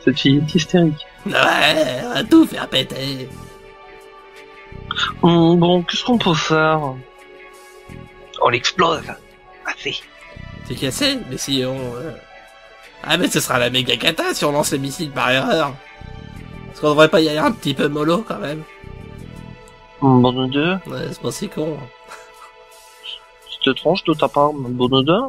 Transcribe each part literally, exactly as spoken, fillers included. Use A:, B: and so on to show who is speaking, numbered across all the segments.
A: Cette fille est hystérique.
B: Ouais, on va tout faire péter.
A: Hum, bon, qu'est-ce qu'on peut faire? On l'explose. Assez.
B: C'est cassé, mais si on... Euh... Ah mais ce sera la méga cata si on lance les missiles par erreur. Est-ce qu'on devrait pas y aller un petit peu mollo quand même?
A: Hum, bonne odeur.
B: Ouais, c'est pas si con.
A: C'est étrange de ta part, bonne odeur.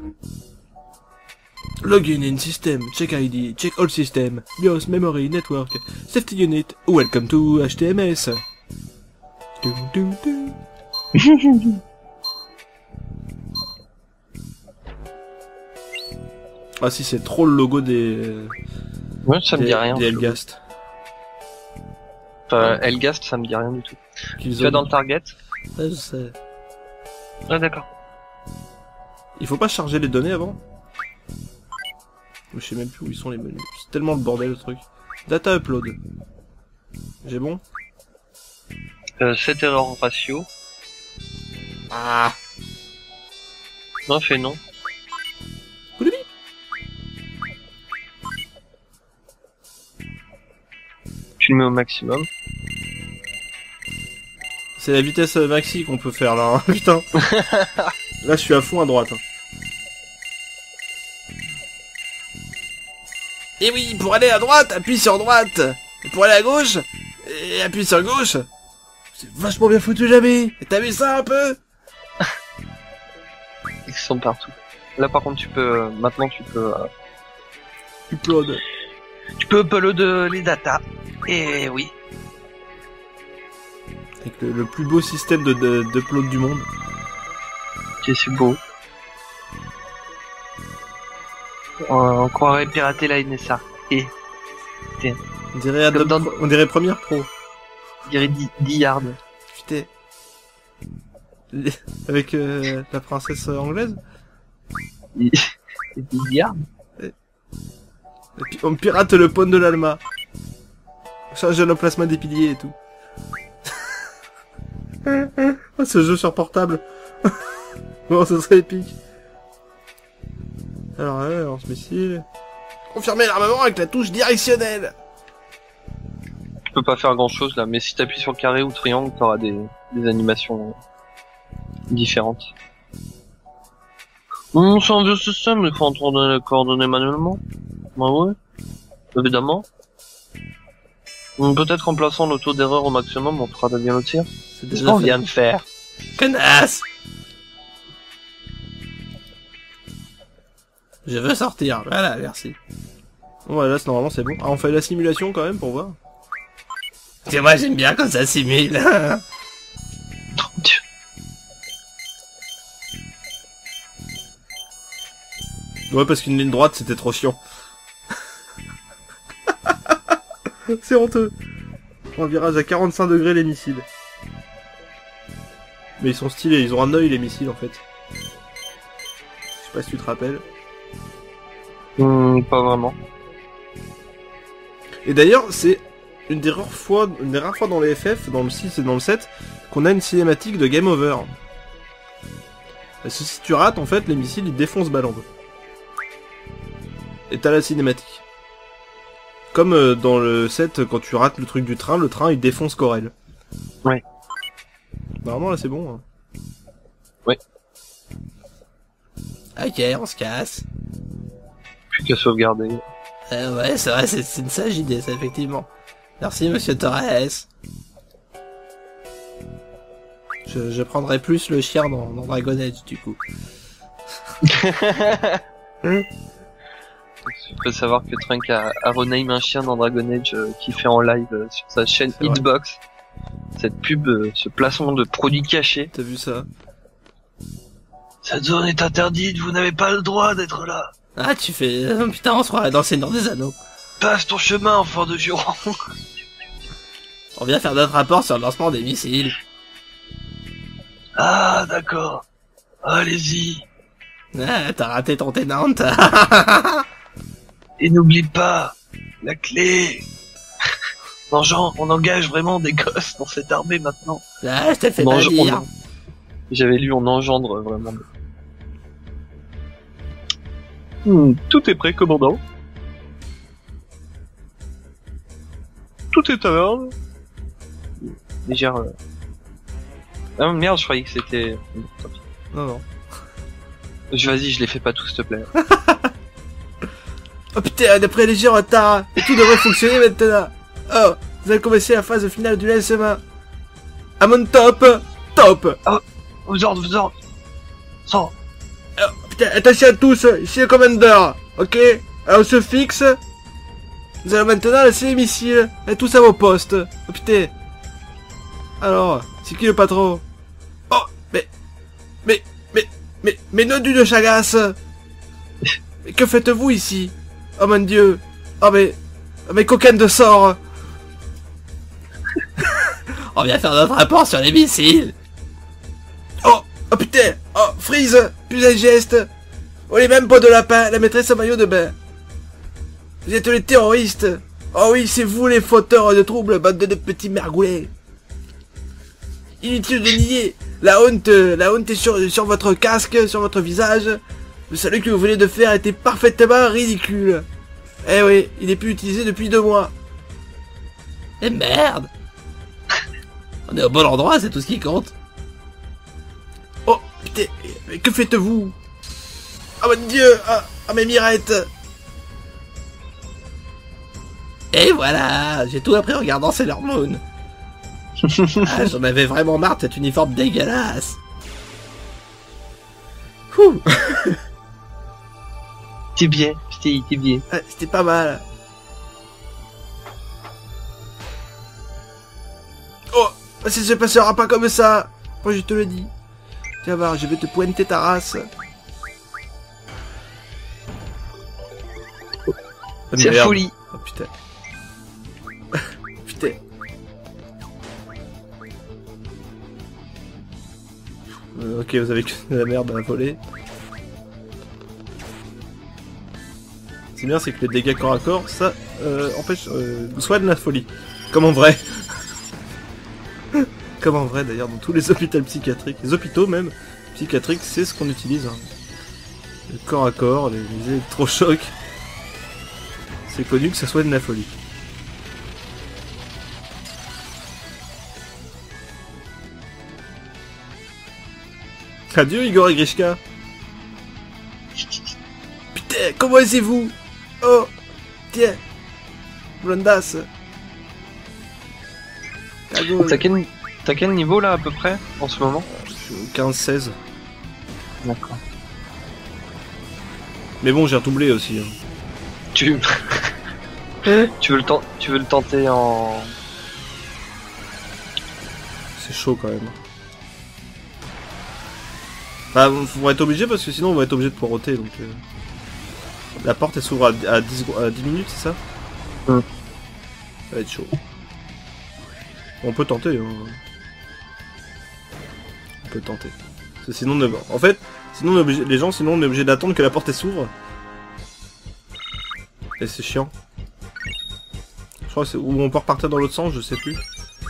B: Login in system, check I D, check all system, BIOS, memory, network, safety unit, welcome to H T M S. Dum, dum, dum. Ah si, c'est trop le logo des...
A: Ouais, ça me
B: des,
A: dit rien.
B: Des Elgast.
A: Enfin, Elgast, ça me dit rien du tout.
B: Qu'ils
A: Tu vas
B: ont-
A: dans le target?
B: Ouais, je sais.
A: Ah, d'accord.
B: Il faut pas charger les données avant? Je sais même plus où ils sont les menus. C'est tellement le bordel le truc. Data upload. J'ai bon?
A: Euh, set error ratio.
B: Ah.
A: Non, fais non.
B: Koulibi.
A: Tu le mets au maximum.
B: C'est la vitesse euh, maxi qu'on peut faire là, hein. Putain. Là je suis à fond à droite. Hein. Et oui, pour aller à droite, appuie sur droite. Et pour aller à gauche, et appuie sur gauche. C'est vachement bien foutu jamais. T'as vu ça un peu?
A: Ils sont partout. Là, par contre, tu peux, euh, maintenant, tu peux, euh,
B: Upload.
A: tu peux upload euh, les datas. Et oui.
B: Avec le, le plus beau système de, de, d'upload du monde.
A: Ok, c'est beau. On, on croirait pirater la N S A. Et,
B: On dirait, Adobe
A: dans-
B: Pro- on dirait Premiere Pro.
A: je dirais dix yards.
B: Putain. Les- Avec euh, la princesse euh, anglaise.
A: dix yards.
B: Et puis on pirate le pont de l'Alma. Change l'emplacement des piliers et tout. Oh, ce jeu sur portable. Bon, ça serait épique. Alors, ouais, lance missile. Confirmer l'armement avec la touche directionnelle.
A: Tu peux pas faire grand chose là, mais si t'appuies sur le carré ou triangle, t'auras des, des animations différentes. Hum, c'est un vieux système, il faut entendre les coordonnées manuellement. Bah ouais, évidemment. Hum, Peut-être qu'en plaçant le taux d'erreur au maximum, on fera bien le tir.
B: C'est
A: C'est ce
B: déjà
A: qu'on
B: fait.
A: vient de faire.
B: Connasse. Je veux sortir. Voilà, merci. Bon, ouais, là, c'est- normalement, c'est bon. Ah, on fait la simulation quand même pour voir. C'est moi, j'aime bien quand ça simule.
A: Oh, Dieu.
B: Ouais, parce qu'une ligne droite, c'était trop chiant. C'est honteux. Un virage à quarante-cinq degrés les missiles. Mais ils sont stylés, ils ont un œil les missiles en fait. Je sais pas si tu te rappelles.
A: Hum, pas vraiment.
B: Et d'ailleurs, c'est une des rares fois, une des rares fois dans les F F, dans le six et dans le sept, qu'on a une cinématique de game over. Parce que si tu rates, en fait, les missiles ils défoncent Balland. Et t'as la cinématique. Comme euh, dans le sept, quand tu rates le truc du train, le train il défonce Corel.
A: Ouais.
B: Normalement là c'est bon. Hein.
A: Ouais.
B: Ok, on se casse.
A: Plus qu'à sauvegarder.
B: Euh, ouais, c'est vrai, c'est c'est une sage idée, ça, effectivement. Merci, monsieur Torres. Je, je prendrai plus le chien dans, dans Dragon Age, du coup.
A: Il faut savoir que Trunk a, a rename un chien dans Dragon Age euh, qui fait en live euh, sur sa chaîne
B: C'est vrai.
A: Hitbox. Cette pub, euh, ce placement de produits cachés.
B: T'as vu ça?
A: Cette zone est interdite, vous n'avez pas le droit d'être là.
B: Ah, tu fais... euh, putain, on se croirait dans le Seigneur des Anneaux.
A: Passe ton chemin, enfant de Juron.
B: On vient faire notre rapport sur le lancement des missiles.
A: Ah, d'accord. Allez-y.
B: Ah, t'as raté ton tenant.
A: Et n'oublie pas, la clé. Non, Jean, on engage vraiment des gosses dans cette armée maintenant.
B: Ah, je te le fais
A: On
B: pas
A: enge-
B: dire.
A: on- J'avais lu, on engendre vraiment. Hmm, tout est prêt, commandant. tout est à l'heure. Légère... Euh... Ah merde, je croyais que c'était...
B: Non, non.
A: Je Vas-y, je les fais pas tous, s'il te plaît.
B: Oh putain, d'après léger retard, et tout devrait fonctionner maintenant. Oh, vous allez commencer la phase finale du lancement. À mon top, top.
A: Oh, vous ordres, vous ordres. Sans.
B: Oh, putain, attention à tous, ici le commandeur, ok? Alors on se fixe. Nous allons maintenant lancer les missiles, et tous à vos postes. Oh putain. Alors, c'est qui le patron? Oh, mais, mais, mais, mais, mais non du de chagasse. Mais que faites-vous ici? Oh mon dieu. Oh mais, oh, mais coquine de sort.
C: On vient faire notre rapport sur les missiles.
B: Oh, oh putain. Oh, Freeze, plus un geste. Oh les mêmes pots de lapin, la maîtresse en maillot de bain. Vous êtes les terroristes. Oh oui, c'est vous les fauteurs de troubles, bande de petits mergoulets. Inutile de nier. La honte, la honte est sur, sur votre casque, sur votre visage. Le salut que vous venez de faire était parfaitement ridicule. Eh oui, il est plus utilisé depuis deux mois.
C: Et merde. On est au bon endroit, c'est tout ce qui compte.
B: Oh, putain, mais que faites-vous? Oh mon dieu, ah, ah mes mirettes.
C: Et voilà, j'ai tout appris en regardant Sailor Moon. Ah, j'en avais vraiment marre de cet uniforme dégueulasse.
B: Ouh.
A: T'es bien, t'es t'es bien.
B: Ah, c'était pas mal. Oh, ça se passera pas comme ça. Moi je te le dis. Tiens voir, je vais te pointer ta race. Oh,
A: C'est
B: merde.
A: folie.
B: Oh putain. Putain. Euh, ok, vous avez que de la merde à voler. C'est bien, c'est que les dégâts corps à corps, ça euh, empêche euh, soit de la folie. Comme en vrai. Comme en vrai d'ailleurs, dans tous les hôpitaux psychiatriques, les hôpitaux même, psychiatriques, c'est ce qu'on utilise. Hein. Le corps à corps, les, les électrochocs. C'est connu que ça soit de la folie. Adieu Igor et Grishka. Putain, comment osez-vous? Oh, tiens, Blondas. Cagole.
A: T'as quel... T'as quel niveau là à peu près en ce moment?
B: quinze seize.
A: D'accord.
B: Mais bon, j'ai redoublé aussi. Hein.
A: Tu... tu veux le temps, tu veux le tenter en...
B: C'est chaud quand même. Bah, on va être obligé parce que sinon on va être obligé de poireauter donc. Euh... La porte elle s'ouvre à, à, dix, à dix minutes, c'est ça?
A: Mm.
B: Ça va être chaud. On peut tenter. Hein. On peut tenter. Parce que sinon, on est... en fait, sinon on est obligé... les gens, sinon on est obligé d'attendre que la porte elle s'ouvre. Et c'est chiant. Je crois que c'est où on peut repartir dans l'autre sens, je sais plus.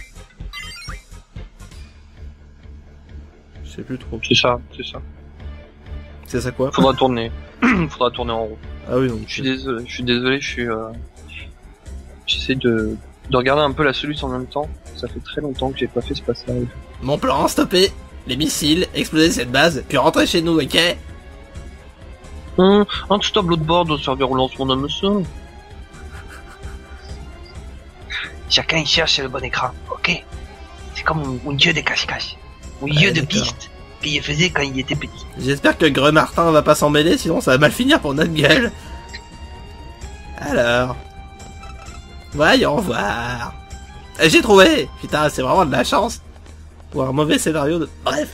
B: Je sais plus trop.
A: C'est ça, c'est ça.
B: C'est ça quoi?
A: Faudra tourner. Faudra tourner en rond.
B: Ah oui, donc.
A: Je suis désolé, je suis désolé, je suis... Euh... J'essaie de... de regarder un peu la solution en même temps. Ça fait très longtemps que j'ai pas fait ce passage.
C: Mon plan, stopper les missiles, exploser cette base, puis rentrer chez nous, ok?
A: Hum, un petit tableau de bord doit servir au lancement d'un monsieur. Chacun il cherche le bon écran, ok? C'est comme un, un jeu de cache-cache. Un
C: Ouais,
A: jeu de
C: d'accord.
A: piste qu'il faisait quand il était petit.
C: J'espère que Greu Martin va pas s'en mêler, sinon ça va mal finir pour notre gueule. Alors... Voyons voir... Eh, j'ai trouvé! Putain, c'est vraiment de la chance! Ou un mauvais scénario de... Bref!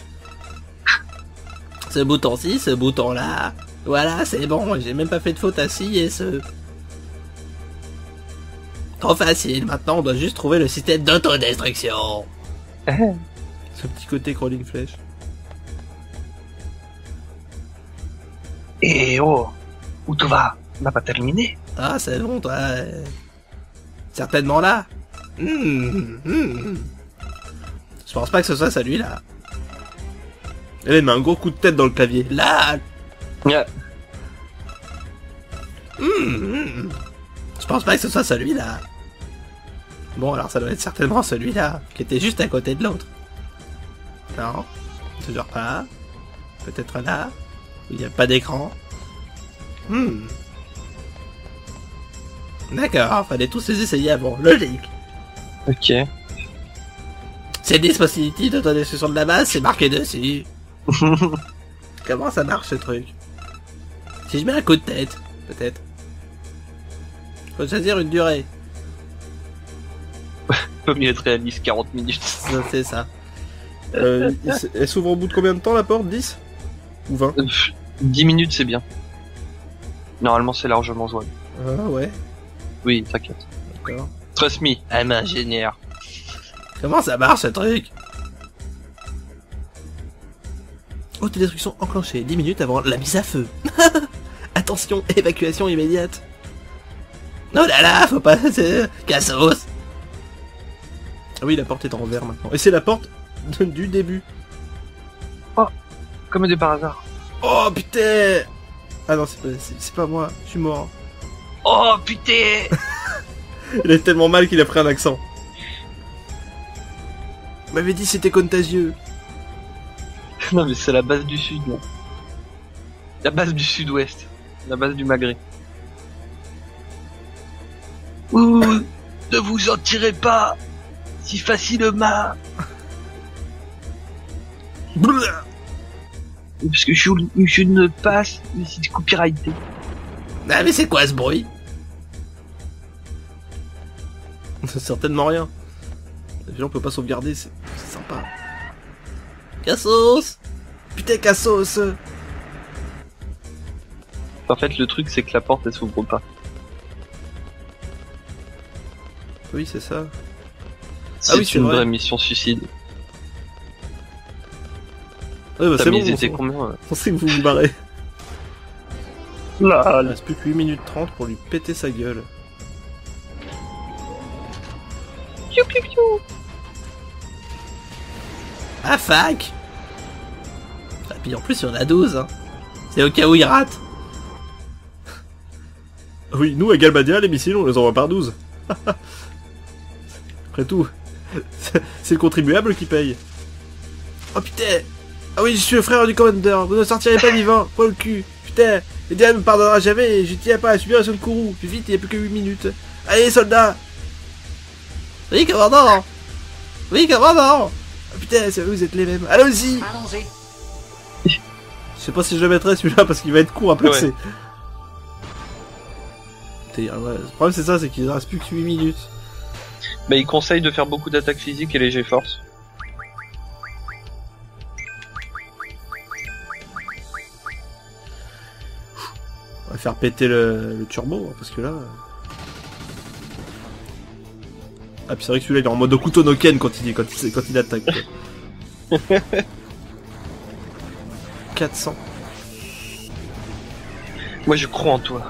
C: Ce bouton-ci, ce bouton-là... Voilà, c'est bon, j'ai même pas fait de faute à ci et ce... Trop facile, maintenant on doit juste trouver le système d'autodestruction!
B: Ce petit côté crawling flèche.
A: Et oh, où tu vas? On n'a pas terminé.
C: Ah, c'est bon, toi... euh, Certainement là! Hmm, hmm. Je pense pas que ce soit celui-là.
B: Elle elle met un gros coup de tête dans le clavier.
C: Là!
A: Yeah.
C: Hmm, hmm. Je pense pas que ce soit celui-là. Bon, alors ça doit être certainement celui-là, qui était juste à côté de l'autre. Non, toujours pas. Peut-être là, où il n'y a pas d'écran. Hmm. D'accord, fallait tous les essayer avant, logique.
A: Ok.
C: C'est le dispositif d'autodestruction de la base, c'est marqué dessus. Comment ça marche ce truc? Si je mets un coup de tête, peut-être. Faut choisir une durée.
A: Faut mieux être réaliste, quarante minutes.
C: Non, c'est ça.
B: Euh, elle s'ouvre au bout de combien de temps la porte? dix? Ou vingt?
A: Euh, dix minutes, c'est bien. Normalement, c'est largement jouable.
B: Ah ouais,
A: Oui, t'inquiète.
B: d'accord.
A: Trust me, I'm ingénieur.
C: Comment ça marche ce truc? Autodestruction enclenchée, dix minutes avant la mise à feu. Attention, évacuation immédiate. Oh là là, faut pas... c'est- Cassos.
B: Ah oui, la porte est en verre maintenant. Et c'est la porte de- du début.
A: Comme de par hasard.
B: Oh putain! Ah non, c'est pas, c'est, c'est pas moi, je suis mort.
A: Oh putain.
B: Il est tellement mal qu'il a pris un accent. Il m'avait dit c'était contagieux.
A: Non mais c'est la base du sud, là. La base du sud-ouest. La base du Maghreb. Ouh, ne vous en tirez pas si facilement. Parce que je, je ne passe, mais c'est copyrighté.
C: Ah mais c'est quoi ce bruit?
B: C'est certainement rien. Les gens peuvent pas sauvegarder, c'est, c'est sympa.
C: Cassos.
B: Putain, Cassos!
A: En fait, le truc, c'est que la porte, elle s'ouvre pas.
B: Oui, c'est ça.
A: C'est
B: oui, c'est
A: une
B: vrai.
A: vraie mission suicide.
B: Ouais, bah,
A: T'as
B: c'est bon,
A: misé
B: on,
A: tes
B: sait-
A: combien ouais.
B: on sait que vous vous barrez.
A: Là,
B: Il reste plus que huit minutes trente pour lui péter sa gueule.
A: piou piou piou.
C: Ah fac. Et puis en plus il y en a douze, hein. C'est au cas où il rate.
B: Oui, nous, à Galbadia, les missiles, on les envoie par douze. Après tout, c'est c'est le contribuable qui paye. Oh putain! Ah oui, je suis le frère du Commander, vous ne sortirez pas vivant, pour le cul. Putain, et Diane me pardonnera jamais, et je tiens pas à subir la seule courroux. Plus vite, il n'y a plus que huit minutes. Allez, soldats!
C: Oui commandant. Oui commandant.
B: Ah putain, c'est vous êtes les mêmes. Allons-y!
D: Allons-y.
B: Je sais pas si je le mettrai celui-là parce qu'il va être court à placer.
A: Ouais.
B: Putain, ouais, le problème c'est ça, c'est qu'il ne reste plus que huit minutes.
A: Bah, il conseille de faire beaucoup d'attaques physiques et léger force.
B: On va faire péter le, le turbo, hein, parce que là... Ah puis c'est vrai que celui-là il est en mode Okuto no Ken quand il, quand il, quand il attaque. quoi. quatre cents.
A: Moi, je crois en toi.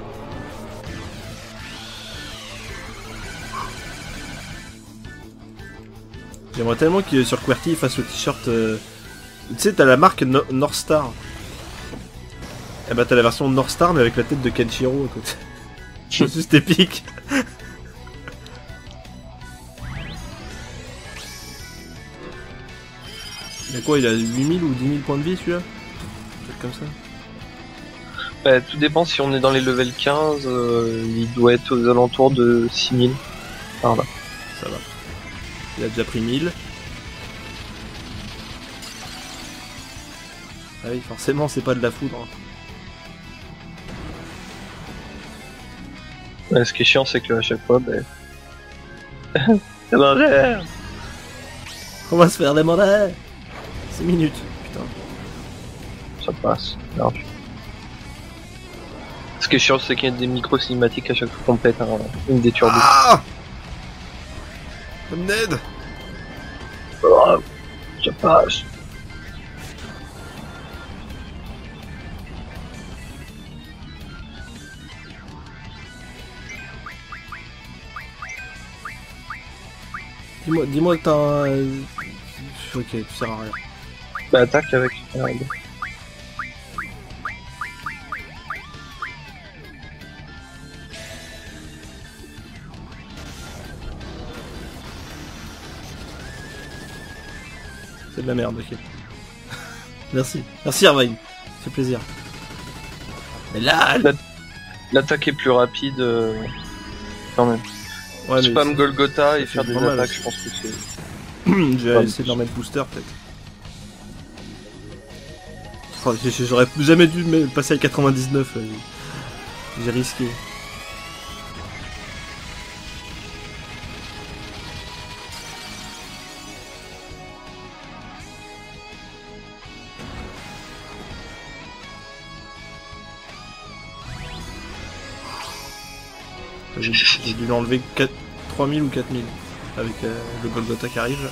B: J'aimerais tellement que sur QWERTY il fasse le t-shirt... euh, Tu sais, t'as la marque no North Star. Eh bah t'as la version North Star mais avec la tête de Kenshiro à côté. C'est juste épique. Il a quoi? Il a huit mille ou dix mille points de vie celui-là? Un truc comme ça.
A: Bah, tout dépend si on est dans les level quinze, euh, il doit être aux alentours de six mille. Par là.
B: Ça va. Il a déjà pris mille. Ah oui, forcément c'est pas de la foudre.
A: Ouais, ce qui est chiant, c'est que à chaque fois, bah... c'est l'envers.
C: On va se faire des monnaies.
B: six minutes, putain.
A: Ça passe, large. Ce qui est chiant, c'est qu'il y a des micro-cinématiques à chaque fois qu'on pète un, une des turbos.
B: Ah Ned.
A: Oh, ça passe.
B: Dis-moi, dis-moi que t'as un... Ok, tu sers à rien.
A: Bah, attaque avec. Regarde.
B: C'est de la merde, ok. Merci. Merci Irvine. Ça fait plaisir.
C: Mais là,
A: L'attaque est plus rapide, euh... quand même.
B: Ouais, mais
A: Spam
B: c'est-
A: Golgotha
B: ça
A: et
B: fait
A: faire des
B: pas mal,
A: attaques,
B: ça.
A: je pense que c'est...
B: je vais essayer de leur mettre booster peut-être. Oh, j'ai- J'aurais jamais dû me passer à quatre-vingt-dix-neuf. là. J'ai- J'ai risqué. J'ai j'ai dû l'enlever quatre- trois mille ou quatre mille avec euh, le Golgotha qui arrive. Là.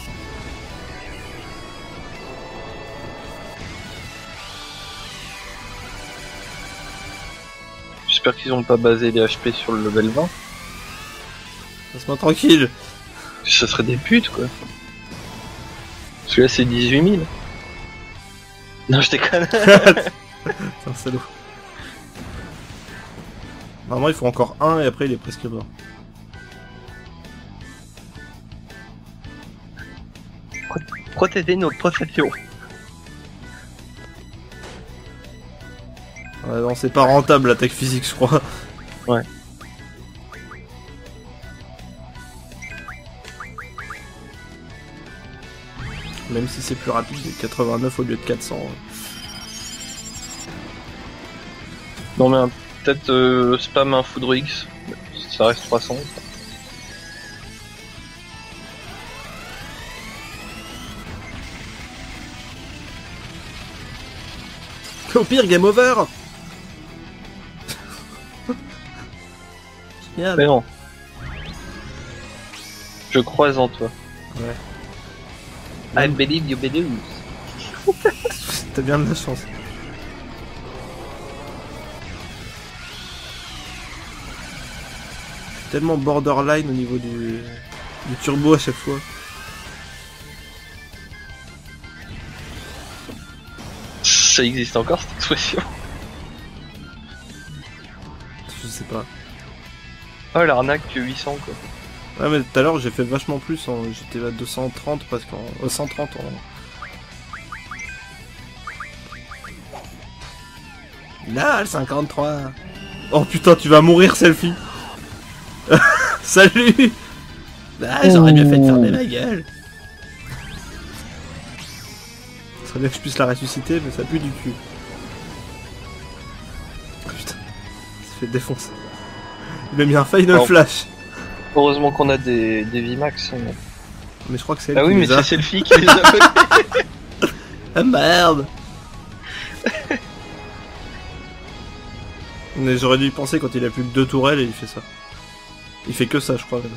A: J'espère qu'ils ont pas basé les H P sur le level vingt.
B: Laisse-moi tranquille.
A: Ça serait des putes, quoi. Parce que là, c'est dix-huit mille. Non, je déconne.
B: C'est un salaud. Normalement, il faut encore un et après il est presque mort.
A: Protéger nos possessions.
B: Ouais, non, c'est pas rentable l'attaque physique, je crois.
A: Ouais.
B: Même si c'est plus rapide, quatre-vingt-neuf au lieu de quatre cents.
A: Non, mais un- peut-être euh, spam un Foudre X. Ça reste trois cents.
B: Au pire, game over. Génial.
A: Mais non. Je croise en toi.
B: Ouais.
A: I believe you believe.
B: T'as bien de la chance. Tellement borderline au niveau du, du turbo à chaque fois.
A: Ça existe encore cette expression.
B: Je sais pas.
A: Oh l'arnaque huit cents quoi.
B: Ouais, mais tout à l'heure j'ai fait vachement plus. En... J'étais à deux cent trente parce qu'en. Euh, cent trente en.
C: là, le cinquante-trois.
B: Oh putain, tu vas mourir, selfie. Salut.
C: Bah, j'aurais bien fait de fermer ma gueule.
B: Ça serait bien que je puisse la ressusciter, mais ça pue du cul. Oh, putain, il s'est fait défoncer. Il m'a mis un final
A: Oh.
B: flash.
A: Heureusement qu'on a des, des Vimax. hein.
B: Mais je crois que c'est elle
A: Ah
B: qui
A: oui mais
B: les a.
A: c'est Selfie qui les a fait.
C: Ah merde.
B: Mais j'aurais dû y penser quand il a plus que deux tourelles et il fait ça. Il fait que ça, je crois. Même.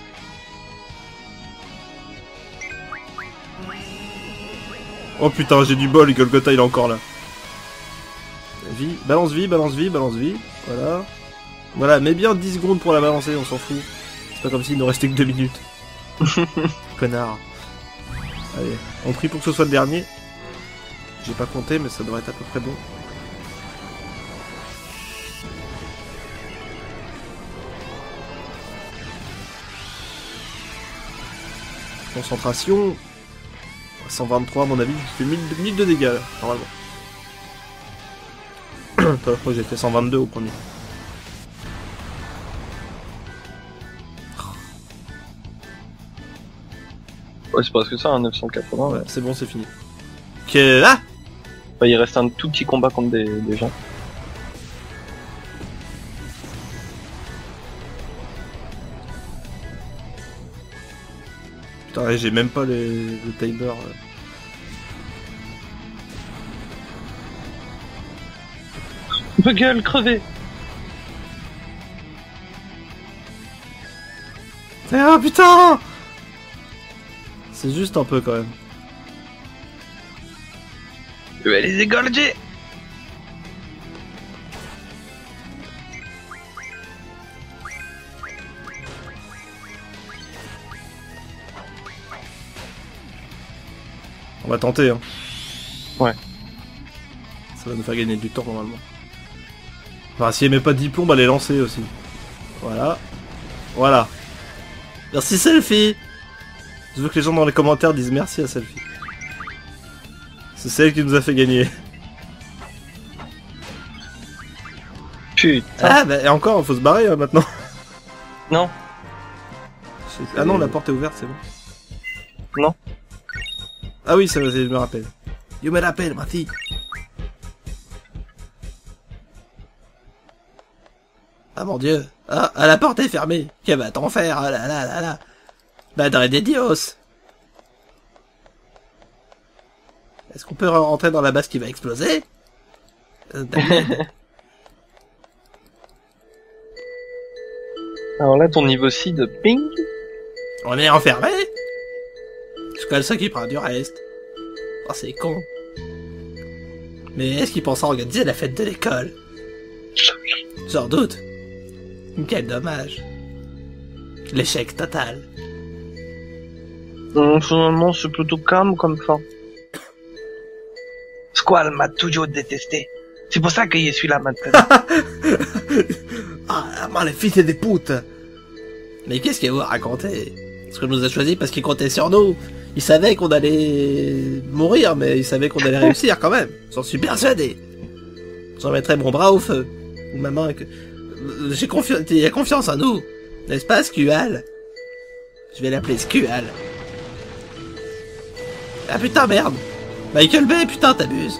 B: Oh putain, j'ai du bol, et Golgotha il est encore là. Vie, balance vie, balance vie, balance vie. Voilà. Voilà, mets bien dix secondes pour la balancer, on s'en fout. C'est pas comme s'il nous restait que deux minutes. Connard. Allez, on prie pour que ce soit le dernier. J'ai pas compté, mais ça devrait être à peu près bon. Concentration. cent vingt-trois à mon avis, il fait mille, mille de dégâts, là, normalement. Attends, je crois que j'ai fait cent vingt-deux au premier.
A: Ouais c'est parce que ça un neuf cent quatre-vingts.
B: Ouais, c'est bon, c'est fini. Que là
A: Bah, il reste un tout petit combat contre des, des gens.
B: Putain, ouais, j'ai même pas les, le timer. euh.
A: Ma gueule crevé.
B: Ah putain. C'est juste un peu quand même.
A: Je vais les égorger.
B: On va tenter, hein.
A: Ouais.
B: Ça va nous faire gagner du temps normalement. Enfin, si elle met pas dix plombes, elle est lancée aussi. Voilà. Voilà.
C: Merci Selfie.
B: Je veux que les gens dans les commentaires disent merci à Selfie. C'est celle qui nous a fait gagner.
A: Putain.
B: Ah, bah, et encore, faut se barrer hein, maintenant.
A: Non.
B: Ah non, la porte est ouverte, c'est bon.
A: Non.
B: Ah oui, ça va, je me rappelle. Je me rappelle, Marty.
C: Ah mon dieu. Ah, ah, la porte est fermée. Que va-t-on faire? Ah là là là là. Madre de Dios. Est-ce qu'on peut rentrer dans la base qui va exploser? euh,
A: Alors là, ton niveau six de ping.
C: On est enfermé? C'est quoi le seul qui prend du reste? Oh, c'est con. Mais est-ce qu'il pense à organiser la fête de l'école? J'en doute. Quel dommage. L'échec total.
A: Hum, finalement, c'est plutôt calme comme fin. Squall m'a toujours détesté. C'est pour ça que je suis là maintenant.
B: Ah, man, les fils des putes.
C: Mais qu'est-ce qu'il vous raconter? Parce qu'on nous a choisi parce qu'il comptait sur nous. Il savait qu'on allait mourir, mais il savait qu'on allait réussir quand même. J'en suis persuadé. J'en mettrai mon bras au feu. Ou ma main que... J'ai confiance, il y a confiance en nous. N'est-ce pas, Squall? Je vais l'appeler Squall. Ah putain, merde. Michael Bay, putain, t'abuses.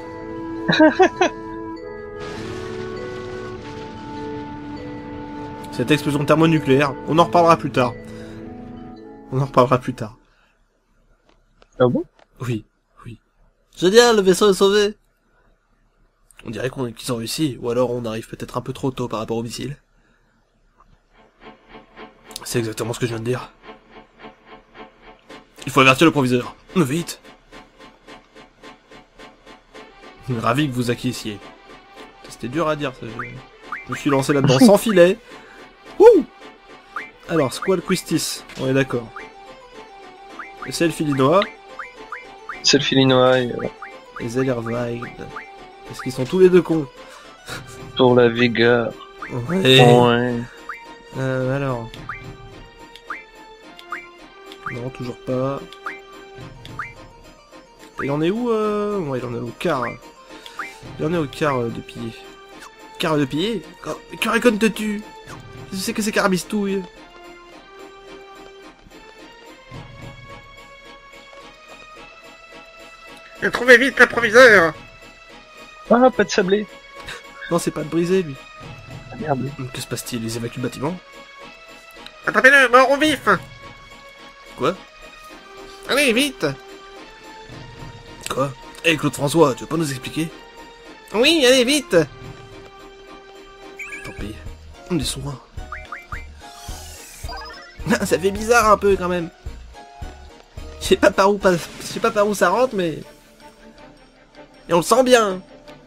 B: Cette explosion thermonucléaire, on en reparlera plus tard. On en reparlera plus tard.
A: Ah bon?
B: Oui, oui.
C: Génial, le vaisseau est sauvé.
B: On dirait qu'on qu'ils ont réussi, ou alors on arrive peut-être un peu trop tôt par rapport au missile. C'est exactement ce que je viens de dire. Il faut avertir le proviseur. Vite. Ravi que vous acquiesciez. C'était dur à dire, ça. Je me suis lancé là-dedans sans filet. Ouh. Alors, Squall Quistis, on est d'accord. Et c'est le Filinoa.
A: C'est le Filinoa et, euh,
B: Et Zellerweid. Parce qu'ils sont tous les deux cons.
A: pour la vigueur.
B: Ouais.
A: Ouais.
B: Euh, alors. Non, toujours pas. Il en est où euh... Ouais, il en est au quart. Il en est au quart euh, de piller. Quart de piller oh, que racontes-tu? Je sais que c'est carabistouille. Trouvez vite le proviseur.
A: Ah, pas de sablé.
B: Non, c'est pas de briser, lui.
A: Ah, merde.
B: Que se passe-t-il? Ils évacuent le bâtiment?
D: Attrapez-le, mort au vif.
B: Quoi?
D: Allez, vite.
B: Quoi? Hé, hey, Claude François, tu veux pas nous expliquer?
D: Oui, allez, vite.
B: Tant pis. On est soin.
C: Ça fait bizarre un peu quand même. Je sais pas par où, pas... je sais pas par où ça rentre, mais... Et on le sent bien.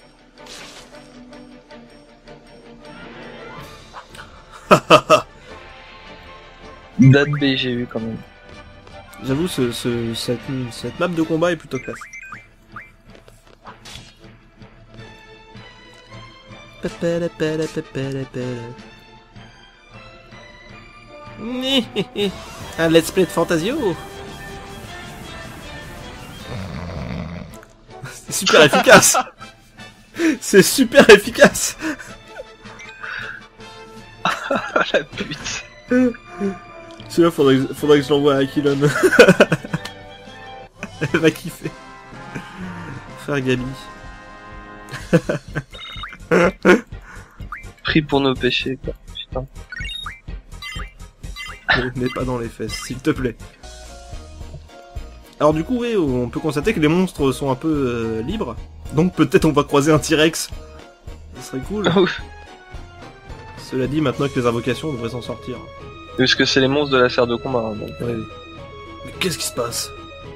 A: Date B, j'ai eu quand même.
B: J'avoue, ce, ce, cette, cette map de combat est plutôt classe.
C: Un let's play de Fantasio.
B: C'est super efficace. C'est super efficace.
A: La pute.
B: Celui-là, faudrait, que- faudrait que je l'envoie à Aquilon. Elle va kiffer. Frère Gabi.
A: Pris pour nos péchés, quoi. Putain.
B: Ne mets pas dans les fesses, s'il te plaît. Alors du coup, oui, on peut constater que les monstres sont un peu euh, libres. Donc peut-être on va croiser un T-Rex. Ça serait cool.
A: Ah, ouf.
B: Cela dit, maintenant que les invocations, on devrait s'en sortir.
A: Parce que c'est les monstres de la serre de combat. Hein, donc.
B: Ouais. Mais qu'est-ce qui se passe?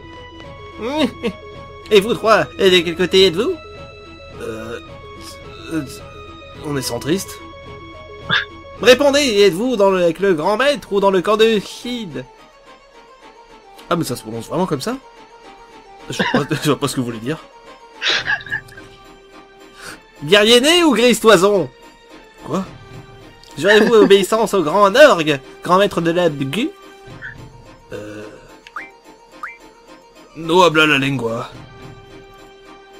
C: Et vous trois, et de quel côté êtes-vous?
B: Euh... euh, On est centriste.
C: Répondez, êtes-vous dans le, avec le grand maître ou dans le camp de Shid?
B: Ah mais ça se prononce vraiment comme ça? Je vois pas, je vois pas ce que vous voulez dire.
C: Guerrier né ou grise toison?
B: Quoi?
C: Jurez-vous obéissance au grand orgue, grand maître de la Bgu?
B: Euh... No habla la lengua.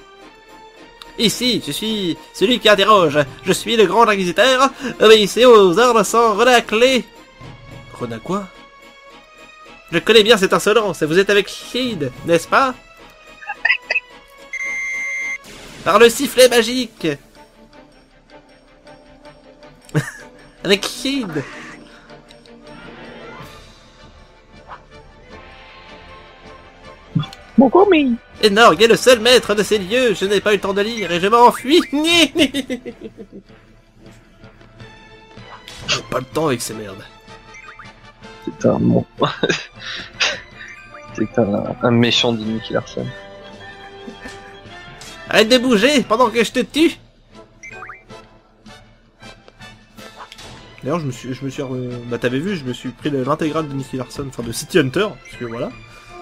C: Ici, je suis celui qui interroge. Je suis le grand inquisiteur. Obéissez aux ordres sans renacler. Renac quoi? Je connais bien cette insolence. Vous êtes avec Shid, n'est-ce pas? Par le sifflet magique. Avec Shid.
A: Mon commis.
C: Enorg est le seul maître de ces lieux. Je n'ai pas eu le temps de lire et je m'enfuis. J'ai pas le temps avec ces merdes.
A: C'est un mon... C'est un, un méchant de Nicky Larson.
C: Arrête de bouger pendant que je te tue. D'ailleurs, je me suis, je me suis, euh, bah t'avais vu, je me suis pris l'intégrale de Nicky Larson, enfin de City Hunter, parce que voilà,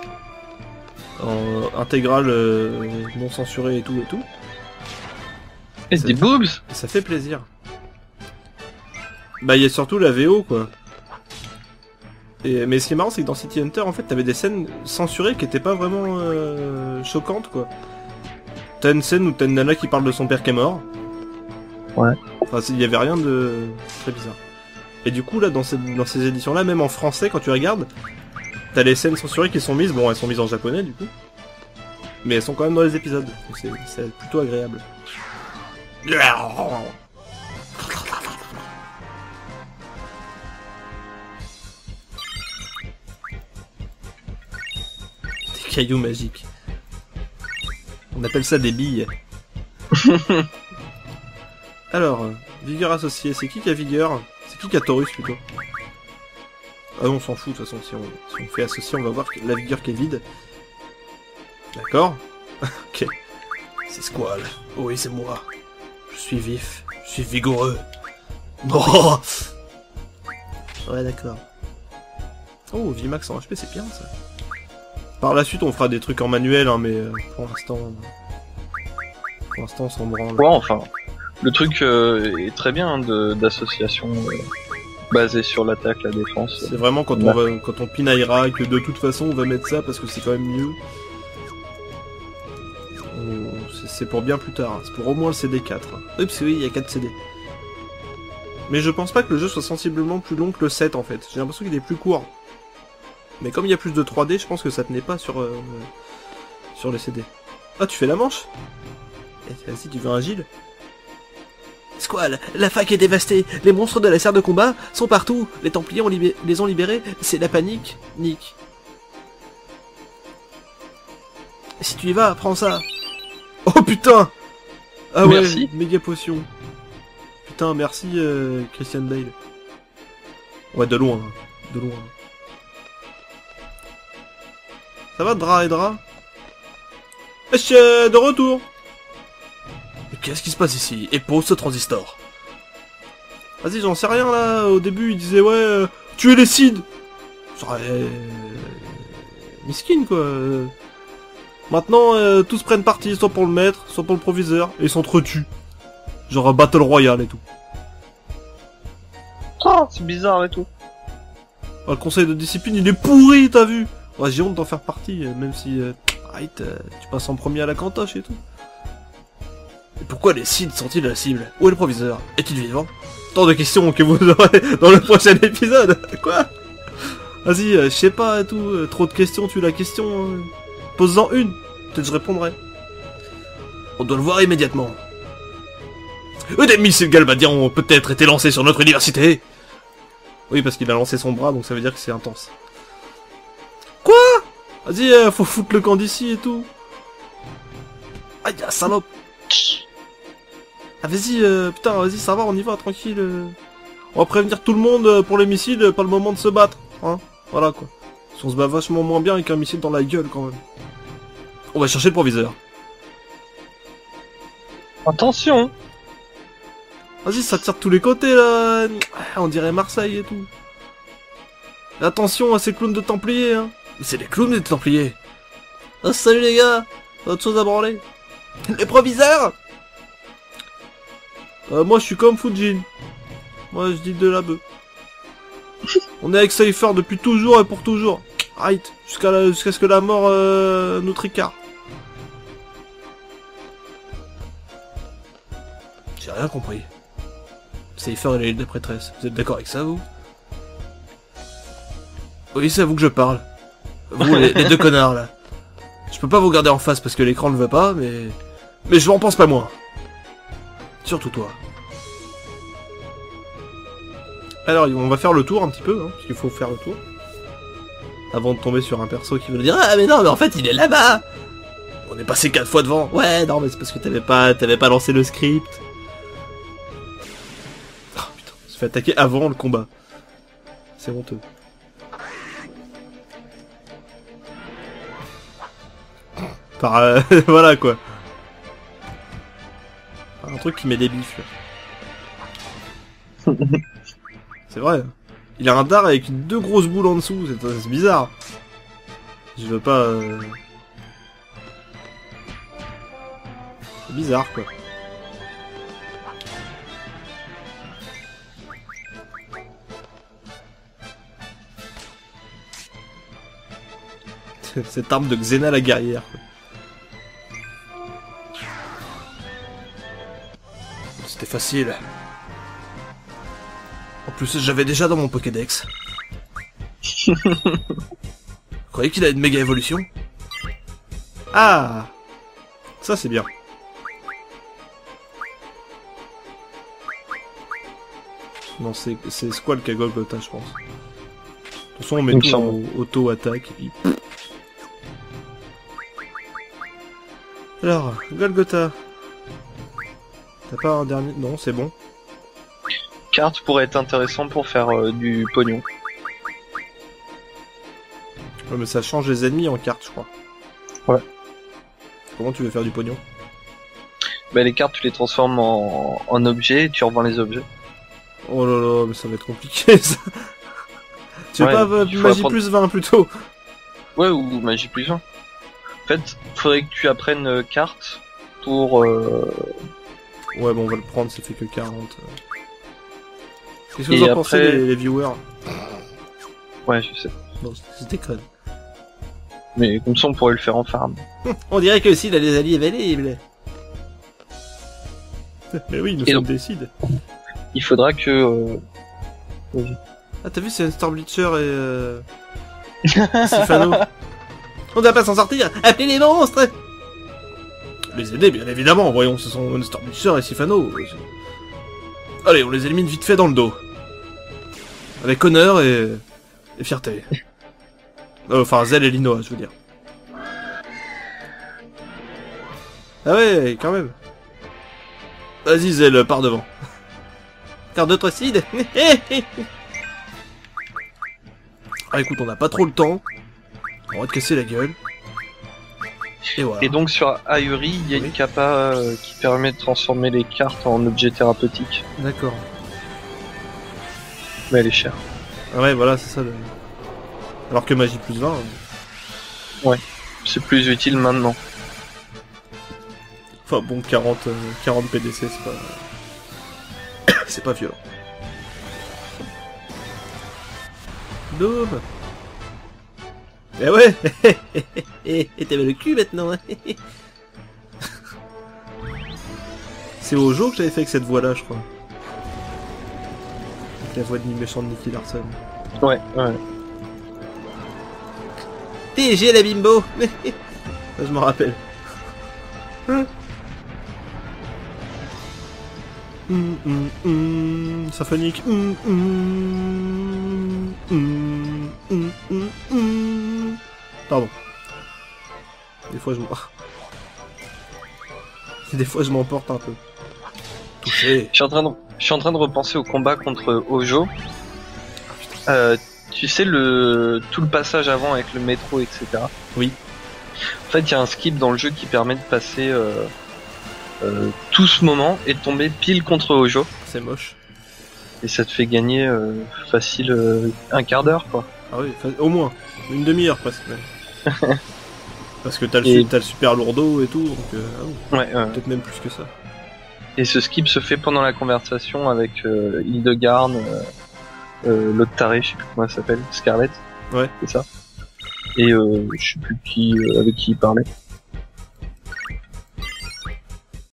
C: en intégrale euh, non censurée et tout et tout.
A: Et des boobs.
C: Et ça fait plaisir. Bah il y a surtout la V O quoi. Et, mais ce qui est marrant, c'est que dans City Hunter, en fait, t'avais des scènes censurées qui étaient pas vraiment euh, choquantes quoi. T'as une scène où t'as une nana qui parle de son père qui est mort.
A: Ouais.
C: Enfin, il y avait rien de très bizarre. Et du coup, là, dans ces, dans ces éditions-là, même en français, quand tu regardes, t'as les scènes censurées qui sont mises. Bon, elles sont mises en japonais, du coup. Mais elles sont quand même dans les épisodes. Donc c'est, c'est plutôt agréable. Des cailloux magiques. On appelle ça des billes. Alors, euh, vigueur associée, c'est qui qui a vigueur? C'est qui qui a Taurus plutôt? Ah non, on s'en fout de toute façon, si on, si on fait associé, on va voir la vigueur qui est vide. D'accord. Ok. C'est Squall. Oui, c'est moi. Je suis vif, je suis vigoureux. Oh ouais, d'accord. Oh, Vimax en H P, c'est bien ça. Par la suite, on fera des trucs en manuel, hein, mais euh, pour l'instant... Pour l'instant, on s'en branle.
A: Ouais, enfin, le truc euh, est très bien hein, de, d'association euh, basée sur l'attaque, la défense.
C: C'est vraiment quand on, va, quand on pinaillera que de toute façon, on va mettre ça parce que c'est quand même mieux. On- c'est- C'est pour bien plus tard, hein. C'est pour au moins le C D quatre. Hein. Oui, parce que oui, il y a quatre C D. Mais je pense pas que le jeu soit sensiblement plus long que le sept en fait. J'ai l'impression qu'il est plus court. Mais comme il y a plus de trois D, je pense que ça tenait pas sur, euh, sur les C D. Ah, tu fais la manche? Eh, vas-y, tu veux un Gilles? Squall, la fac est dévastée. Les monstres de la serre de combat sont partout. Les Templiers ont libé- les ont libérés. C'est la panique, Nick. Si tu y vas, prends ça. Oh putain! Ah ouais,
A: Merci.
C: méga potion. Putain, merci euh, Christian Bale. Ouais, de loin, de loin. Ça va, Dra et Dra? Wesh, euh, de retour. Mais qu'est-ce qui se passe ici? Et pose ce transistor. Vas-y, j'en sais rien là. Au début, il disait ouais, euh, tuer les Cid. Genre, euh, miskin quoi. Euh, Maintenant, euh, tous prennent parti, soit pour le maître, soit pour le proviseur, et ils s'entretuent. Genre un battle royale et tout.
A: Oh, c'est bizarre et tout.
C: Ah, le conseil de discipline, il est pourri, t'as vu? Ouais, j'ai honte d'en faire partie, euh, même si euh, arrête, euh, tu passes en premier à la cantoche et tout. Et pourquoi les Cid sont-ils la cible? Où est le proviseur? Est-il vivant? Tant de questions que vous aurez dans le prochain épisode. Quoi? Vas-y, euh, je sais pas et tout, euh, trop de questions, tu la question. Hein. Pose-en une, peut-être je répondrai. On doit le voir immédiatement. Des missiles galvadiens ont peut-être été lancés sur notre université. Oui, parce qu'il a lancé son bras, donc ça veut dire que c'est intense. Quoi? Vas-y, euh, faut foutre le camp d'ici et tout. Aïe, ah, salope. Ah, vas-y, euh, putain, vas-y, ça va, on y va, tranquille. euh. On va prévenir tout le monde euh, pour les missiles, euh, pas le moment de se battre. Hein, voilà, quoi. Parce qu'on se bat vachement moins bien avec un missile dans la gueule, quand même. On va chercher le proviseur.
A: Attention.
C: Vas-y, ça tire de tous les côtés, là. Ah, on dirait Marseille et tout. Et attention à ces clowns de Templiers, hein. Mais c'est des clowns des Templiers. Oh, salut les gars. Autre chose à branler. Les proviseurs. Euh, moi, je suis comme Fujin. Moi, je dis de la bœuf. On est avec Cypher depuis toujours et pour toujours. Right. Jusqu'à la- jusqu'à ce que la mort euh, nous tricard.
B: rien compris. Cypher et la Lille de prêtresse. Vous êtes d'accord avec ça, vous? Oui, c'est à vous que je parle. Vous, les, les deux connards, là. Je peux pas vous regarder en face parce que l'écran ne veut pas, mais... Mais je m'en pense pas moins. Surtout toi. Alors, on va faire le tour un petit peu, hein, parce qu'il faut faire le tour. Avant de tomber sur un perso qui veut dire « Ah, mais non, mais en fait, il est là-bas !» On est passé quatre fois devant. Ouais, non, mais c'est parce que t'avais pas, t'avais pas lancé le script. Oh putain, on se fait attaquer avant le combat. C'est honteux. Par... Euh, voilà, quoi. Par un truc qui met des bifs, là. C'est vrai. Il a un dard avec deux grosses boules en dessous, c'est, c'est bizarre. Je veux pas... Euh... C'est bizarre, quoi. Cette arme de Xena la guerrière, quoi. C'était facile. En plus, j'avais déjà dans mon Pokédex. Vous croyez qu'il a une méga évolution? Ah! Ça, c'est bien. Non, c'est c'est Squall qui a Golgotha, je pense. De toute façon, on met tout en auto-attaque, et puis... Alors, Golgotha. T'as pas un dernier... Non, c'est bon.
A: Carte pourrait être intéressant pour faire euh, du pognon.
B: Ouais, mais ça change les ennemis en cartes, je crois.
A: Ouais.
B: Comment tu veux faire du pognon?
A: Bah les cartes, tu les transformes en, en objets et tu revends les objets.
B: Oh là là, mais ça va être compliqué, ça. Tu veux
A: Ouais,
B: pas euh,
A: il faut
B: magie
A: apprendre-
B: plus vingt, plutôt?
A: Ouais, ou magie plus un. En fait, faudrait que tu apprennes euh, carte pour... Euh...
B: Ouais, bon, on va le prendre, ça fait que quarante. Qu'est-ce que
A: Et
B: vous en
A: après-
B: pensez, les, les viewers?
A: Ouais, je sais.
B: Non, c'est déconne.
A: Mais comme ça, on pourrait le faire en farm.
B: On dirait que s'il a des alliés available. Mais oui, nous
A: Et
B: sommes
A: donc-
B: des cides.
A: Il faudra que... Euh...
B: Ah, t'as vu, c'est un Starbleacher et euh... Sifano. On doit pas s'en sortir. Appelez les monstres. Les aider, bien évidemment. Voyons, ce sont Starbleacher et Sifano. Allez, on les élimine vite fait dans le dos. Avec honneur et, et fierté. Euh, enfin, Zell et Linoa, je veux dire. Ah ouais, quand même. Vas-y, Zell, pars devant. Car d'autres cides. Ah écoute, on n'a pas trop le temps. On va te casser la gueule. Et voilà.
A: Et donc sur Ahuri, il y a
B: Oui.
A: une capa euh, qui permet de transformer les cartes en objets thérapeutiques.
B: D'accord.
A: Mais elle est chère.
B: Ah ouais, voilà, c'est ça. Le... Alors que magie plus vingt. euh,
A: C'est plus utile maintenant.
B: Enfin bon, quarante, euh, quarante P D C, c'est pas... c'est pas violent. Dôme. Eh ouais. Et t'avais le cul maintenant. C'est au jour que j'avais fait avec cette voix-là, je crois. Avec la voix de méchant de Nicky Larson.
A: Ouais, ouais.
B: T G la bimbo. Ça, je m'en rappelle. Hein. Hum, hum, hum, symphonique. Hum, hum, hum, hum, hum, hum. Pardon. Des fois je m'en... Des fois je m'emporte un peu. Touché.
A: Je suis en train de, je suis en train de repenser au combat contre Ojo. Euh, tu sais le tout le passage avant avec le métro, et cetera.
B: Oui.
A: En fait, il y a un skip dans le jeu qui permet de passer euh, euh, tout ce moment et de tomber pile contre Ojo.
B: C'est moche.
A: Et ça te fait gagner euh, facile euh, un quart d'heure, quoi.
B: Ah oui, fa- au moins. Une demi-heure presque même. Parce que t'as le,
A: Et-
B: su- t'as le super lourdeau et tout, donc euh, ah oui,
A: Ouais, ouais.
B: peut-être même plus que ça.
A: Et ce skip se fait pendant la conversation avec euh, Hildegarde, euh, euh, l'autre taré, je sais plus comment elle s'appelle, Scarlett.
B: Ouais.
A: C'est ça. Et euh, je sais plus qui, euh, avec qui il parlait.